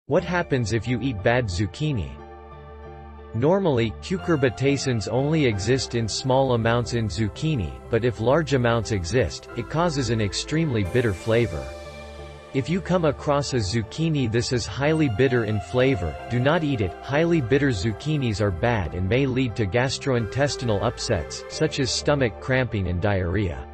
What happens if you eat bad zucchini? Normally, cucurbitacins only exist in small amounts in zucchini, but if large amounts exist, it causes an extremely bitter flavor. If you come across a zucchini this is highly bitter in flavor, do not eat it. Highly bitter zucchinis are bad and may lead to gastrointestinal upsets, such as stomach cramping and diarrhea.